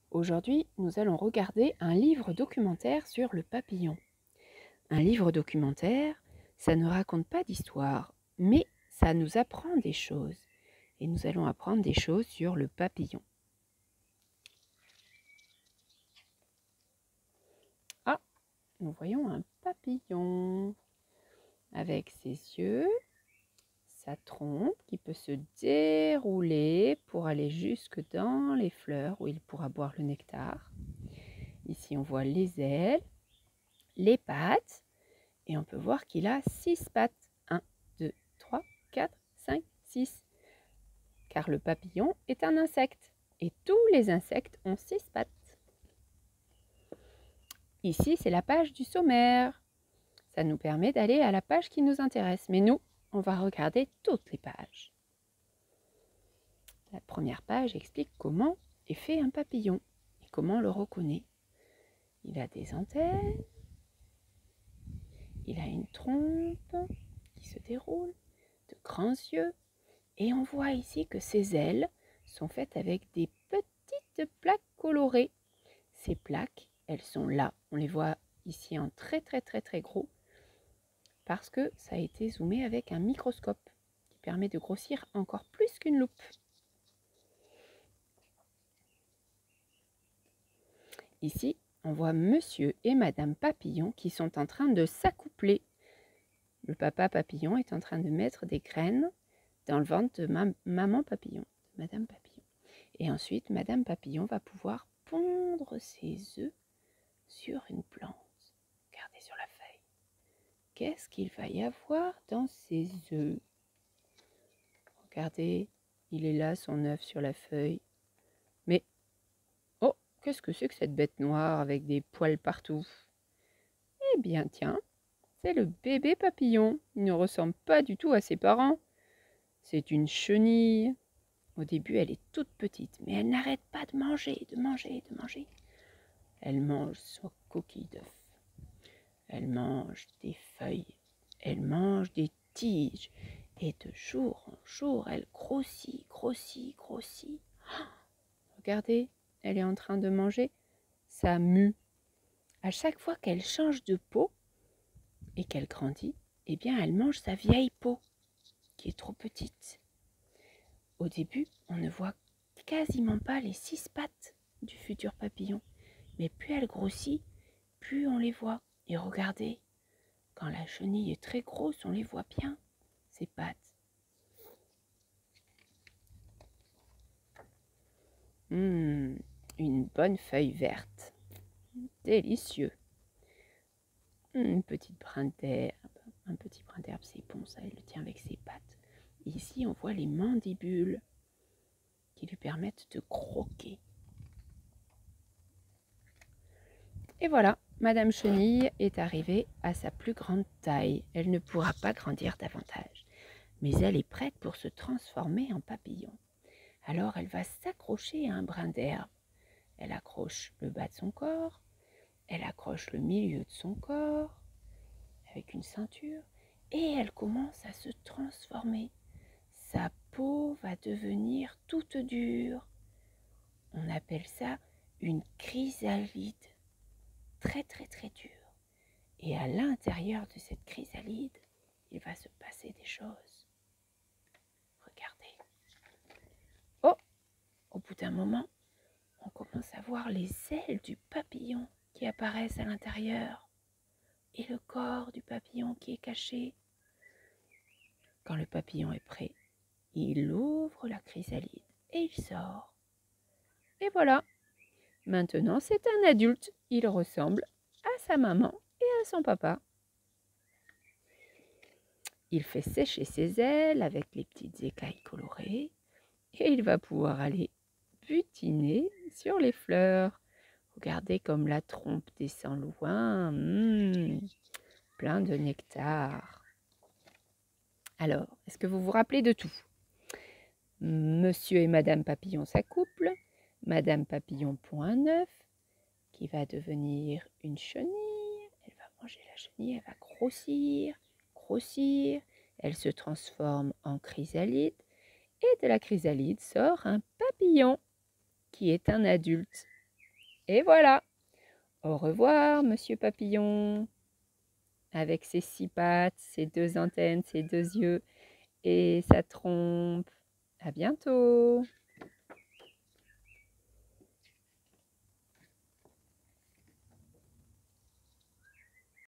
Aujourd'hui, nous allons regarder un livre documentaire sur le papillon. Un livre documentaire, ça ne raconte pas d'histoire, mais ça nous apprend des choses. Et nous allons apprendre des choses sur le papillon. Ah, nous voyons un papillon avec ses yeux, sa trompe qui peut se dérouler pour aller jusque dans les fleurs où il pourra boire le nectar. Ici, on voit les ailes, les pattes. Et on peut voir qu'il a 6 pattes. 1, 2, 3, 4, 5, 6. Car le papillon est un insecte. Et tous les insectes ont 6 pattes. Ici, c'est la page du sommaire. Ça nous permet d'aller à la page qui nous intéresse. Mais nous, on va regarder toutes les pages. La première page explique comment est fait un papillon et comment on le reconnaît. Il a des antennes. Il a une trompe qui se déroule, de grands yeux. Et on voit ici que ses ailes sont faites avec des petites plaques colorées. Ces plaques, elles sont là. On les voit ici en très gros parce que ça a été zoomé avec un microscope qui permet de grossir encore plus qu'une loupe. Ici, on voit monsieur et madame papillon qui sont en train de s'accoupler. Le papa papillon est en train de mettre des graines dans le ventre de maman papillon, de madame papillon. Et ensuite, madame papillon va pouvoir pondre ses œufs sur une plante. Regardez sur la feuille. Qu'est-ce qu'il va y avoir dans ces œufs? Regardez, il est là son œuf sur la feuille. Mais, oh, qu'est-ce que c'est que cette bête noire avec des poils partout? Eh bien, tiens, c'est le bébé papillon. Il ne ressemble pas du tout à ses parents. C'est une chenille. Au début, elle est toute petite, mais elle n'arrête pas de manger, de manger, de manger. Elle mange son coquille d'œuf. Elle mange des feuilles. Elle mange des tiges. Et de jour en jour, elle grossit, grossit, grossit. Regardez, elle est en train de manger sa mue. À chaque fois qu'elle change de peau et qu'elle grandit, eh bien, elle mange sa vieille peau, qui est trop petite. Au début, on ne voit quasiment pas les 6 pattes du futur papillon. Mais plus elle grossit, plus on les voit. Et regardez, quand la chenille est très grosse, on les voit bien, ses pattes. Une bonne feuille verte. Délicieux. Une petite brin d'herbe. Un petit brin d'herbe, c'est bon, ça, elle le tient avec ses pattes. Ici, on voit les mandibules qui lui permettent de croquer. Et voilà, Madame Chenille est arrivée à sa plus grande taille. Elle ne pourra pas grandir davantage, mais elle est prête pour se transformer en papillon. Alors elle va s'accrocher à un brin d'herbe. Elle accroche le bas de son corps, elle accroche le milieu de son corps avec une ceinture et elle commence à se transformer. Sa peau va devenir toute dure. On appelle ça une chrysalide. Très dure. Et à l'intérieur de cette chrysalide, il va se passer des choses. Regardez. Oh, au bout d'un moment, on commence à voir les ailes du papillon qui apparaissent à l'intérieur et le corps du papillon qui est caché. Quand le papillon est prêt, il ouvre la chrysalide et il sort. Et voilà, maintenant c'est un adulte. Il ressemble à sa maman et à son papa. Il fait sécher ses ailes avec les petites écailles colorées et il va pouvoir aller butiner sur les fleurs. Regardez comme la trompe descend loin, plein de nectar. Alors, est-ce que vous vous rappelez de tout? Monsieur et Madame Papillon s'accouplent. Madame Papillon pond un œuf qui va devenir une chenille. Elle va manger la chenille, elle va grossir, grossir. Elle se transforme en chrysalide. Et de la chrysalide sort un papillon qui est un adulte. Et voilà! Au revoir, monsieur papillon, avec ses 6 pattes, ses 2 antennes, ses 2 yeux et sa trompe. À bientôt!